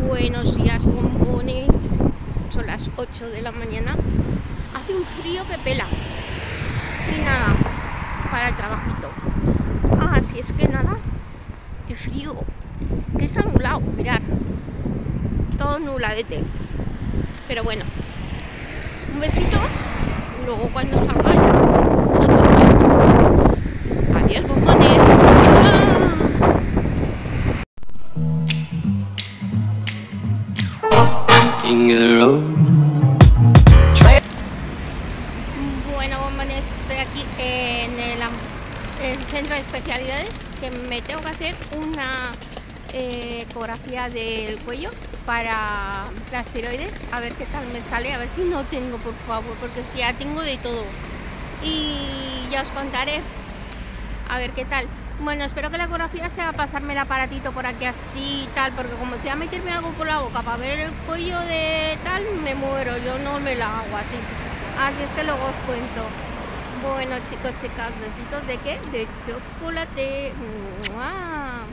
Buenos días, bombones. Son las 8 de la mañana. Hace un frío que pela. Y nada, para el trabajito. Así es que nada, qué frío. Que está nublado, mirad. Todo nubladete. Pero bueno, un besito. Luego cuando salga ya os cuento. Adiós, bombones. Bueno, bombones, estoy aquí en el centro de especialidades, que me tengo que hacer una ecografía del cuello para las tiroides, a ver qué tal me sale, a ver si no tengo, por favor, porque es que ya tengo de todo y ya os contaré a ver qué tal. Bueno, espero que la ecografía sea pasarme el aparatito por aquí así y tal, porque como sea meterme algo por la boca para ver el cuello de tal, me muero, yo no me la hago así. Así es que luego os cuento. Bueno, chicos, chicas, besitos de ¿qué? De chocolate. ¡Mua!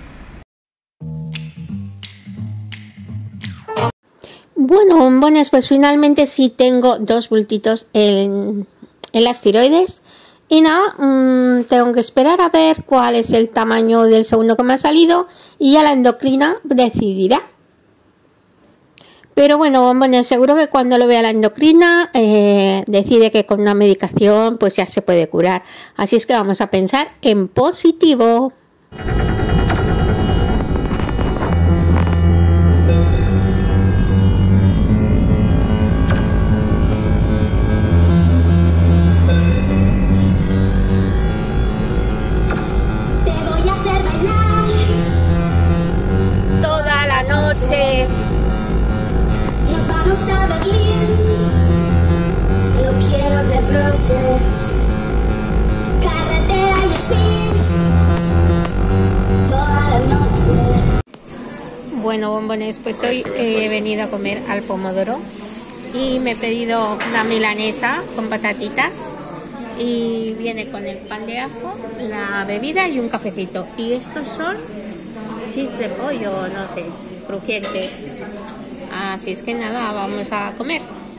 Bueno, bombones, pues finalmente sí tengo 2 bultitos en las tiroides. Y nada, tengo que esperar a ver cuál es el tamaño del segundo que me ha salido y ya la endocrina decidirá. Pero bueno, bombones, seguro que cuando lo vea la endocrina decide que con una medicación pues ya se puede curar. Así es que vamos a pensar en positivo. Bueno, bombones, pues hoy he venido a comer al Pomodoro y me he pedido una milanesa con patatitas y viene con el pan de ajo, la bebida y un cafecito. Y estos son chips de pollo, no sé, crujientes. Así es que nada, vamos a comer.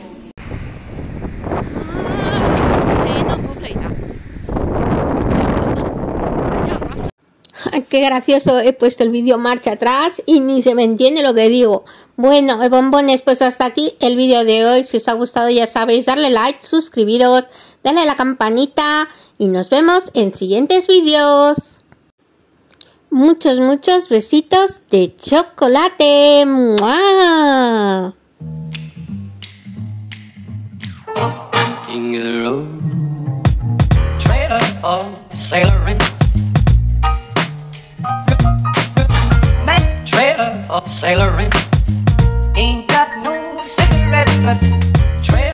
Qué gracioso, he puesto el vídeo marcha atrás y ni se me entiende lo que digo. Bueno, bombones, pues hasta aquí el vídeo de hoy. Si os ha gustado ya sabéis, darle like, suscribiros, darle a la campanita y nos vemos en siguientes vídeos. Muchos, muchos besitos de chocolate. ¡Mua! Sailoring, ain't got no cigarettes, but